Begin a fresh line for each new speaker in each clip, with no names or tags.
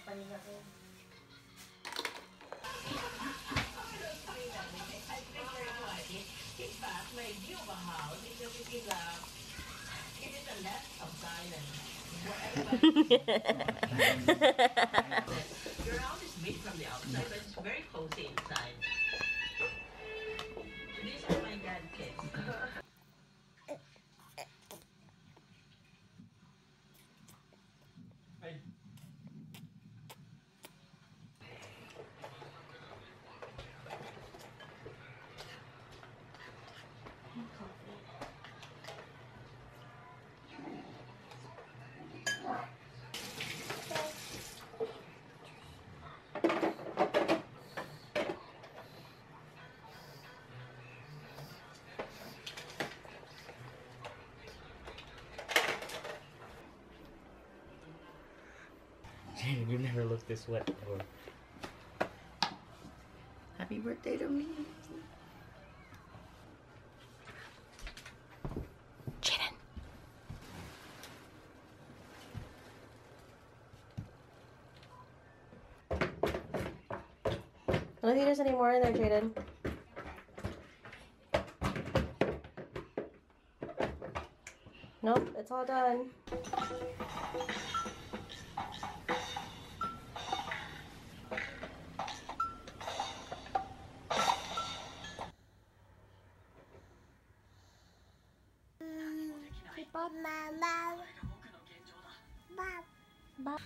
paninga ko.
In fact, my view of a house is a pretty it is a lot of silence. Your house is big from the outside, but it's very cozy inside. These are my grandkids.
Jayden, you never looked this wet before. Happy birthday to me.
Jayden. I don't think there's any more in there, Jayden. Nope, it's all done.
Mama. Bob.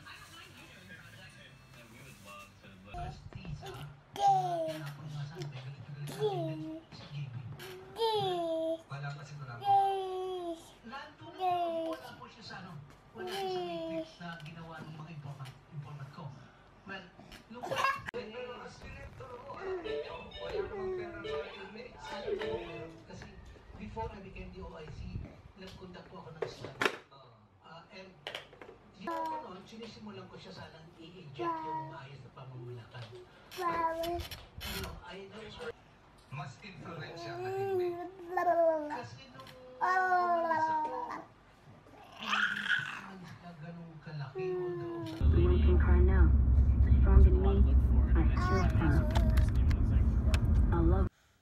Before I became the OIC, nag-conduct po ako ng study. And yung ako noon, sinisimulan ko siya sanang i-eject yung maayos na pamamulakan. Mas influensya ka hindi. Kasi nung na ganun kalaki o doon.
One can cry now. Strong in me. I still have. I love.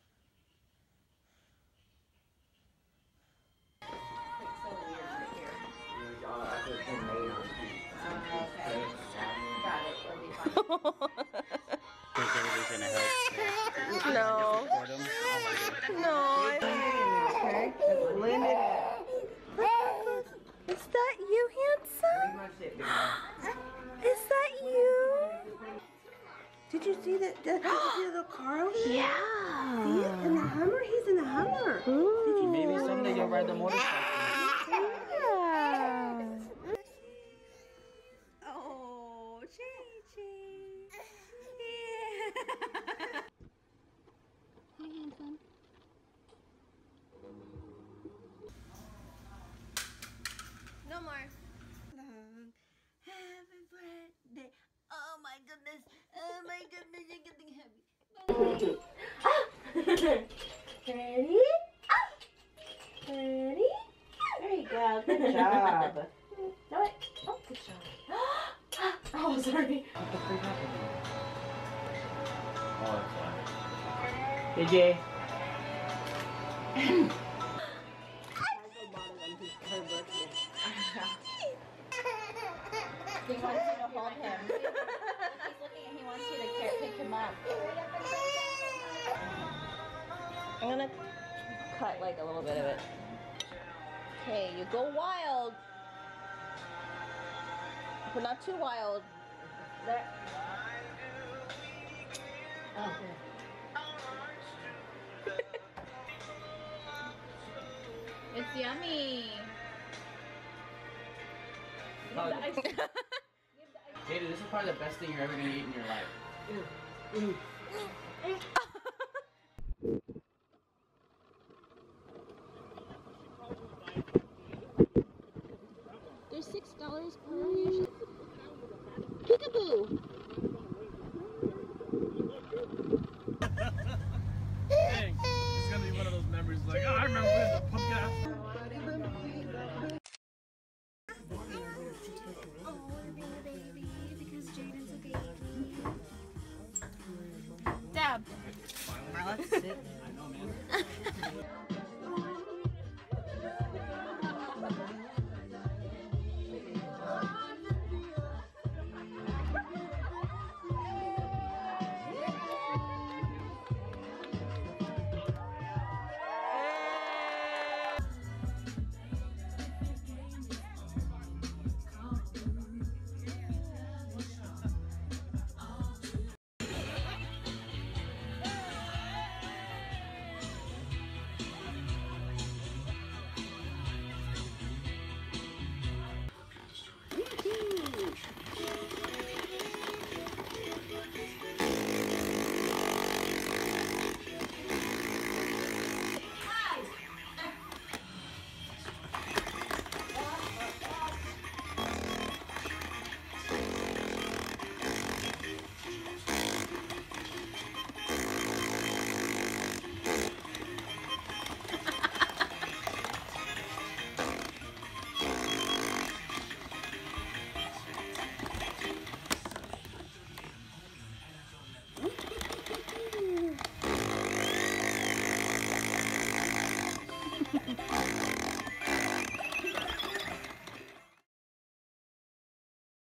Think everybody's gonna help?
No.
Support him?
No. Okay. Blend it. Is that you, handsome? Is that you? Did you see that? Did you see the car over there? Yeah. See it? In the Hummer? He's in the Hummer. Ooh. Did you
Maybe someday you'll ride the motorcycle.
Yeah. Oh, Chi-Chi. Yeah.
Hi, handsome.
No more. Happy birthday. Oh my goodness. Oh my goodness. You're getting heavy. Ready? Ready? There you go. Good job. Do it. Oh, good job. Oh, sorry.
Hey, Jay.
He wants you to hold him. He's looking and he wants you to pick him up. I'm gonna cut like a little bit of it. Okay, you go wild. But not too wild. There. Oh.
It's yummy.
Jayden, this is probably the best thing you're ever gonna eat in your life.
There's $6 per usually. Peekaboo!
Dang, it's gonna be one of those memories like, oh, I remember when the pumpkin ass.
let's sit.
I know, man.